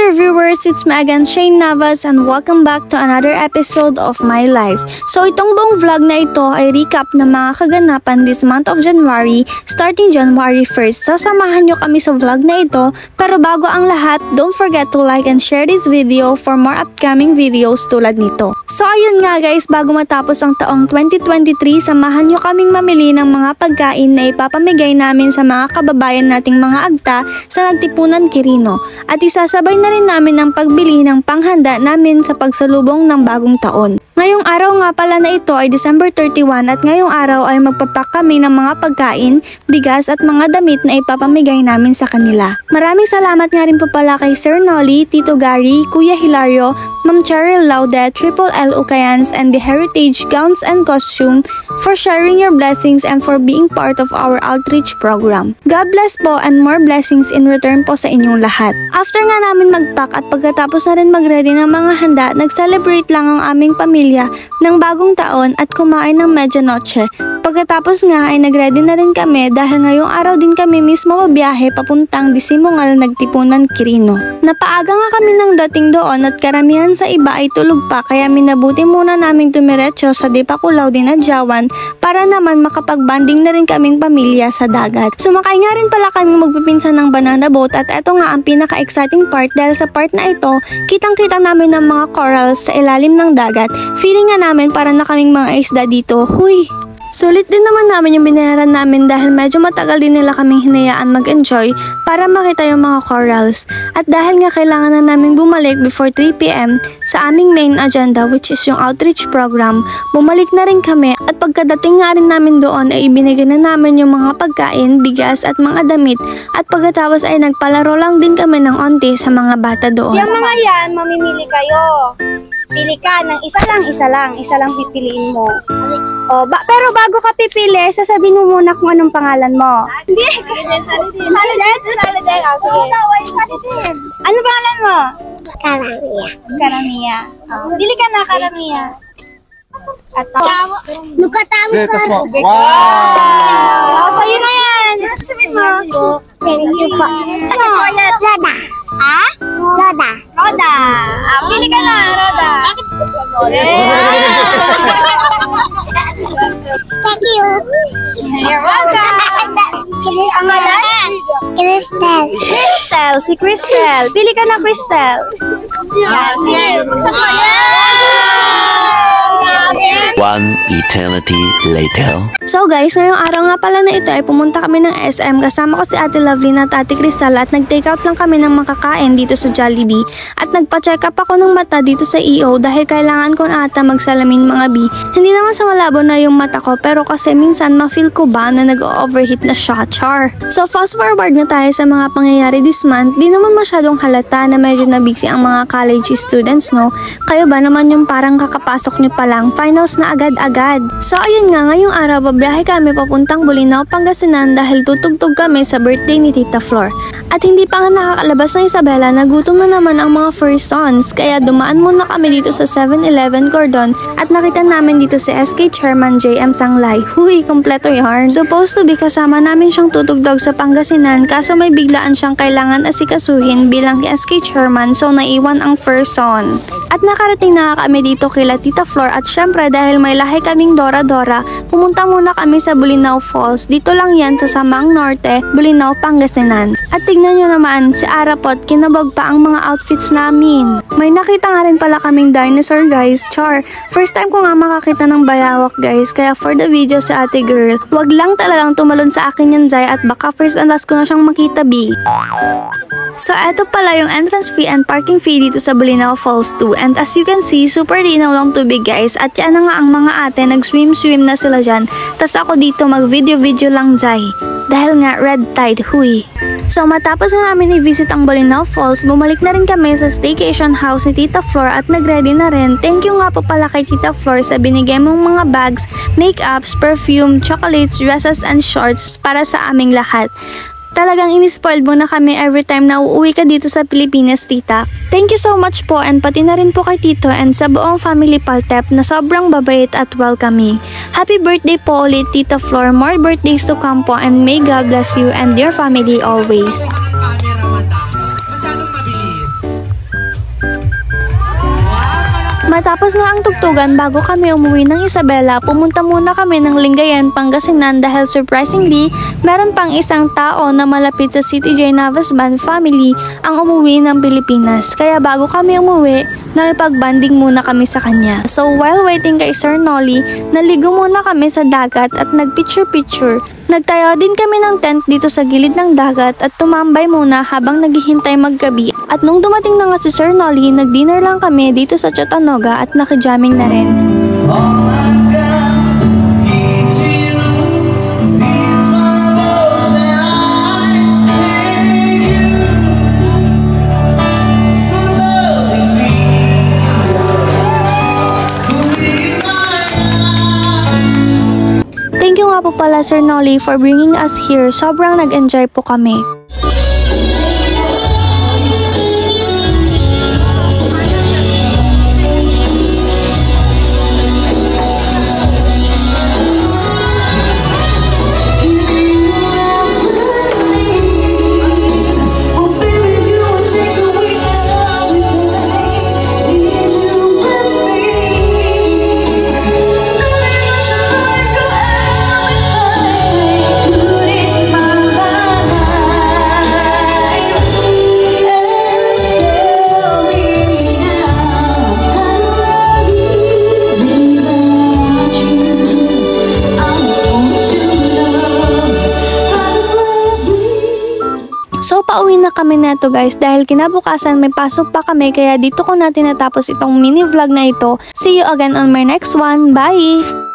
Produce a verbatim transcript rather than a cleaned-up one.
there viewers, it's me again, Shane Navas, and welcome back to another episode of my life. So itong buong vlog na ito ay recap ng mga kaganapan this month of January, starting January first. So samahan nyo kami sa vlog na ito, pero bago ang lahat, don't forget to like and share this video for more upcoming videos tulad nito. So ayun nga guys, bago matapos ang taong twenty twenty-three, samahan nyo kaming mamili ng mga pagkain na ipapamigay namin sa mga kababayan nating mga agta sa Nagtipunan Quirino. At isasabay na rin namin ang pagbili ng panghanda namin sa pagsalubong ng bagong taon. Ngayong araw nga pala na ito ay December thirty-first at ngayong araw ay magpapak kami ng mga pagkain, bigas at mga damit na ipapamigay namin sa kanila. Maraming salamat nga rin po pala kay Sir Nolly, Tito Gary, Kuya Hilario, Ma'am Cheryl Laudet, Triple L Ukayans and the Heritage Gowns and Costume for sharing your blessings and for being part of our outreach program. God bless po and more blessings in return po sa inyong lahat. After nga namin magpack at pagkatapos na rin mag-ready ng mga handa, nag-celebrate lang ang aming pamilya ng bagong taon at kumain ng medianoche. Pagkatapos nga ay nag-ready na rin kami dahil ngayong araw din kami mismo mabiyahe papuntang Disimungal, Nagtipunan, Quirino. Napaaga nga kami ng dating doon at karamihan sa iba ay tulog pa kaya minabuti muna naming tumiretso sa Dipakulaw Dinadjawan para naman makapag-banding na rin kaming pamilya sa dagat. Sumakay nga rin pala kaming magpipinsan ng banana boat at eto nga ang pinaka-exciting part dahil sa part na ito, kitang-kita namin ng mga corals sa ilalim ng dagat. Feeling nga namin para na kaming mga isda dito. Huy! Sulit din naman namin yung binayaran namin dahil medyo matagal din nila kaming hinayaan mag-enjoy para makita yung mga corals. At dahil nga kailangan na namin bumalik before three p m sa aming main agenda which is yung outreach program, bumalik na rin kami at pagkadating nga rin namin doon ay ibinigay na namin yung mga pagkain, bigas at mga damit at pagkatapos ay nagpalaro lang din kami ng onte sa mga bata doon. Yung mga yan, mamimili kayo. Pili ka ng isa lang, isa lang, isa lang pipiliin mo. Oh, ba pero bago ka pipili, sasabihin mo muna kung anong pangalan mo. Hindi. Saliden. Saliden? Saliden. Oh, sige. Saliden. Ano pangalan mo? Karamia. Karamia. Oh. Pili ka na, Karamia. At Nukatami ka. wow! Oh, sa'yo na yan. Ano sasabihin mo? Thank you po. Ano? Loda. Ha? Loda. Roda. Ah, pili ka na, Roda. Thank you. You're welcome. Pangalan? Crystal. Crystal. Si Crystal. Pili ka na, Crystal. Ah, sige. Sa One eternity later. So guys, ngayong araw nga pala na ito ay pumunta kami ng S M kasama ko si Ate Lovely at Ate Crystal at nag-take out lang kami ng makakain dito sa Jollibee at nagpa-check up ako ng mata dito sa E O dahil kailangan ko na ata magsalamin mga B. Hindi naman sa malabo na yung mata ko pero kasi minsan ma-feel ko ba na nag-overheat na siya, char. So fast forward na tayo sa mga pangyayari this month, di naman masyadong halata na medyo na busy ang mga college students, no? Kayo ba naman yung parang kakapasok nyo pa lang, finals na agad-agad. So ayun nga, ngayong araw babiyahe kami papuntang Bolinao, Pangasinan dahil tutugtog kami sa birthday ni Tita Flor. At hindi pa nga nakakalabas ng Isabela, nagutom na naman ang mga first sons kaya dumaan muna kami dito sa seven eleven Cordon at nakita namin dito si S K Chairman J M Sanglay. Huy, kompleto yarn. Supposed to be kasama namin siyang tutugtog sa Pangasinan kaso may biglaan siyang kailangan asikasuhin bilang S K Chairman so naiwan ang first son. At nakarating na kami dito kila Tita Flor at syempre dahil may lahi kaming Dora-Dora, pumunta muna kami sa Bolinao Falls. Dito lang yan sa Samang Norte, Bolinao, Pangasinan. At tignan nyo naman, si Arapot, kinabog pa ang mga outfits namin. May nakita nga rin pala kaming dinosaur guys, char. First time ko nga makakita ng bayawak guys, kaya for the video sa ate girl, wag lang talagang tumalon sa akin yan Zay at baka first and last ko na siyang makita B. So eto pala yung entrance fee and parking fee dito sa Bolinao Falls two. And as you can see, super linaw lang tubig guys. At yan na nga ang mga ate, nag-swim-swim na sila dyan. Tas ako dito mag-video-video lang Zay. Dahil nga red tide, huy. So matapos na namin i-visit ang Bolinao Falls, bumalik na rin kami sa staycation house ni Tita Flor at nag-ready na rin. Thank you nga po pala kay Tita Flor sa binigay mong mga bags, makeups, perfume, chocolates, dresses, and shorts para sa aming lahat. Talagang inispoiled mo na kami every time na uuwi ka dito sa Pilipinas, tita. Thank you so much po and pati na rin po kay tito and sa buong family Paltep na sobrang babait at welcoming. Happy birthday po ulit, Tita Flor. More birthdays to come po and may God bless you and your family always. Matapos nga ang tugtugan bago kami umuwi ng Isabela, pumunta muna kami ng Lingayen, Pangasinan dahil surprisingly, meron pang isang tao na malapit sa City J Navas Band family ang umuwi ng Pilipinas. Kaya bago kami umuwi, nakipagbanding muna kami sa kanya. So while waiting kay Sir Nolly, naligo muna kami sa dagat at nagpicture-picture. Nagtayo din kami ng tent dito sa gilid ng dagat at tumambay muna habang naghihintay maggabi. At nung dumating na nga si Sir Nolly, nag-dinner lang kami dito sa Chattanooga at nakijamming na rin. Thank you nga po pala Sir Nolly for bringing us here. Sobrang nag-enjoy po kami. So pauwi na kami neto guys dahil kinabukasan may pasok pa kami kaya dito ko na tinatapos itong mini vlog na ito. See you again on my next one. Bye!